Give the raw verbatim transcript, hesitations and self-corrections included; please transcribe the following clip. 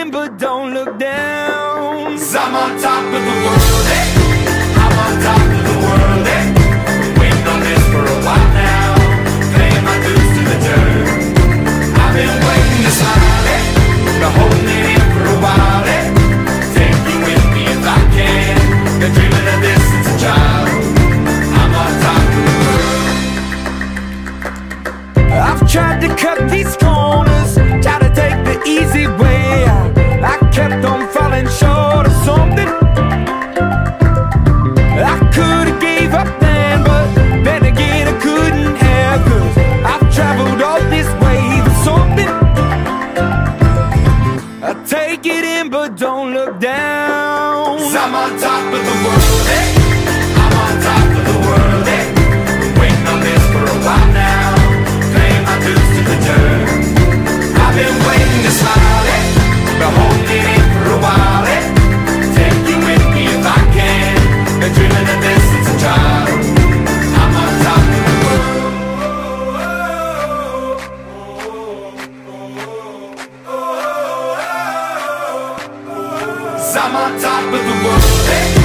in, but don't look down. 'Cause I'm on top of the world, eh? I'm on top of the world, eh? Been waiting on this for a while now, paying my dues to the dirt. I've been waiting to smile, eh? Been holding it in for a while, eh? Take you with me if I can. Been dreaming of this since a child. I'm on top of the world. I've tried to cut these corners, try to take the easy way out. I kept on falling short of something. I could've gave up then, but then again I couldn't have, 'cause I've traveled all this way for something. I take it in, but don't look down. 'Cause I'm on top of the world, eh? I'm on top of the world, eh? Been waiting on this for a while now, paying my dues to the dirt. I've been waiting to smile, eh? Been holding it in for a while, eh? Take you with me if I can. Been dreaming of this since a child. I'm on top of the world. 'Cause I'm on top of the world, eh?